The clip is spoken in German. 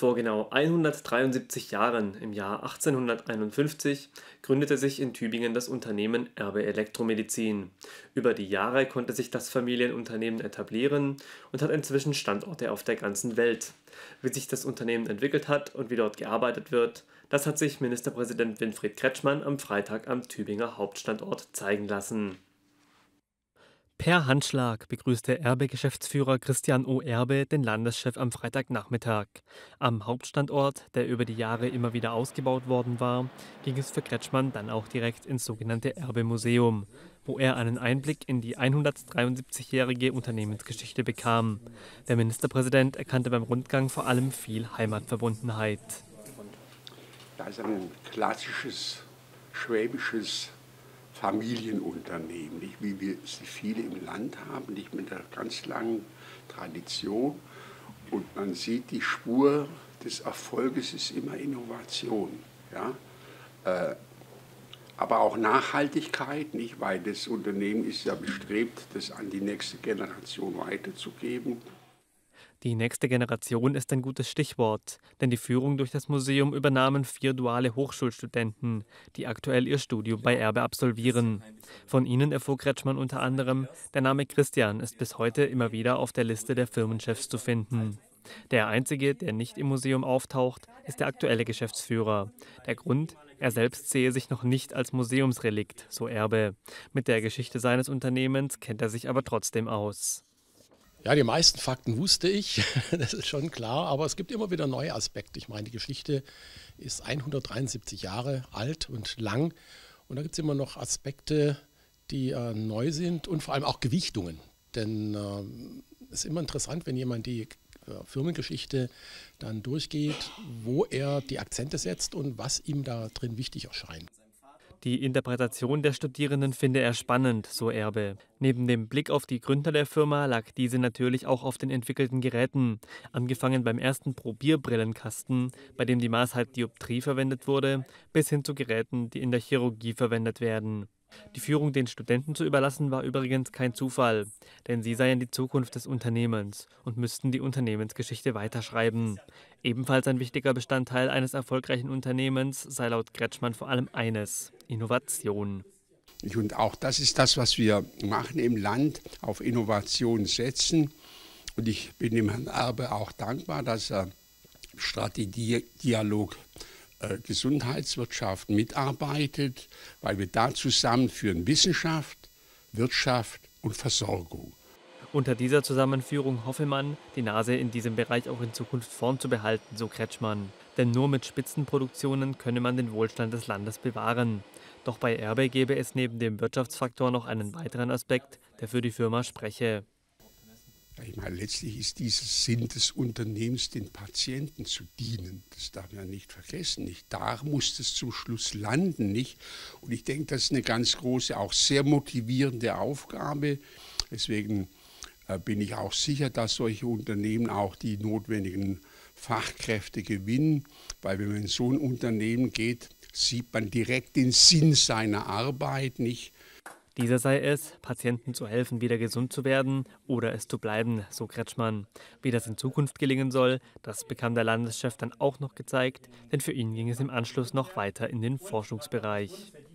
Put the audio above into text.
Vor genau 173 Jahren, im Jahr 1851, gründete sich in Tübingen das Unternehmen Erbe Elektromedizin. Über die Jahre konnte sich das Familienunternehmen etablieren und hat inzwischen Standorte auf der ganzen Welt. Wie sich das Unternehmen entwickelt hat und wie dort gearbeitet wird, das hat sich Ministerpräsident Winfried Kretschmann am Freitag am Tübinger Hauptstandort zeigen lassen. Per Handschlag begrüßte Erbe-Geschäftsführer Christian O. Erbe den Landeschef am Freitagnachmittag. Am Hauptstandort, der über die Jahre immer wieder ausgebaut worden war, ging es für Kretschmann dann auch direkt ins sogenannte Erbe-Museum, wo er einen Einblick in die 173-jährige Unternehmensgeschichte bekam. Der Ministerpräsident erkannte beim Rundgang vor allem viel Heimatverbundenheit. Das ist ein klassisches schwäbisches Familienunternehmen, nicht wie wir sie viele im Land haben, nicht mit einer ganz langen Tradition. Und man sieht, die Spur des Erfolges ist immer Innovation. Ja? Aber auch Nachhaltigkeit, nicht? Weil das Unternehmen ist ja bestrebt, das an die nächste Generation weiterzugeben. Die nächste Generation ist ein gutes Stichwort, denn die Führung durch das Museum übernahmen 4 duale Hochschulstudenten, die aktuell ihr Studium bei Erbe absolvieren. Von ihnen erfuhr Kretschmann unter anderem, der Name Christian ist bis heute immer wieder auf der Liste der Firmenchefs zu finden. Der einzige, der nicht im Museum auftaucht, ist der aktuelle Geschäftsführer. Der Grund? Er selbst sehe sich noch nicht als Museumsrelikt, so Erbe. Mit der Geschichte seines Unternehmens kennt er sich aber trotzdem aus. Ja, die meisten Fakten wusste ich, das ist schon klar, aber es gibt immer wieder neue Aspekte. Ich meine, die Geschichte ist 173 Jahre alt und lang und da gibt es immer noch Aspekte, die neu sind und vor allem auch Gewichtungen. Denn es ist immer interessant, wenn jemand die Firmengeschichte dann durchgeht, wo er die Akzente setzt und was ihm da drin wichtig erscheint. Die Interpretation der Studierenden finde er spannend, so Erbe. Neben dem Blick auf die Gründer der Firma lag diese natürlich auch auf den entwickelten Geräten. Angefangen beim ersten Probierbrillenkasten, bei dem die Maßhalbdioptrie verwendet wurde, bis hin zu Geräten, die in der Chirurgie verwendet werden. Die Führung den Studenten zu überlassen war übrigens kein Zufall, denn sie seien die Zukunft des Unternehmens und müssten die Unternehmensgeschichte weiterschreiben. Ebenfalls ein wichtiger Bestandteil eines erfolgreichen Unternehmens sei laut Kretschmann vor allem eines: Innovation. Und auch das ist das, was wir machen im Land, auf Innovation setzen. Und ich bin dem Herrn Erbe auch dankbar, dass er Strategiedialog Gesundheitswirtschaft mitarbeitet, weil wir da zusammenführen Wissenschaft, Wirtschaft und Versorgung. Unter dieser Zusammenführung hoffe man, die Nase in diesem Bereich auch in Zukunft vorn zu behalten, so Kretschmann. Denn nur mit Spitzenproduktionen könne man den Wohlstand des Landes bewahren. Doch bei Erbe gäbe es neben dem Wirtschaftsfaktor noch einen weiteren Aspekt, der für die Firma spreche. Ich meine, letztlich ist dieses Sinn des Unternehmens, den Patienten zu dienen. Das darf man nicht vergessen. Nicht da muss es zum Schluss landen, nicht? Und ich denke, das ist eine ganz große, auch sehr motivierende Aufgabe. Deswegen bin ich auch sicher, dass solche Unternehmen auch die notwendigen Fachkräfte gewinnen, weil wenn man in so ein Unternehmen geht, sieht man direkt den Sinn seiner Arbeit, nicht? Dieser sei es, Patienten zu helfen, wieder gesund zu werden oder es zu bleiben, so Kretschmann. Wie das in Zukunft gelingen soll, das bekam der Landeschef dann auch noch gezeigt, denn für ihn ging es im Anschluss noch weiter in den Forschungsbereich.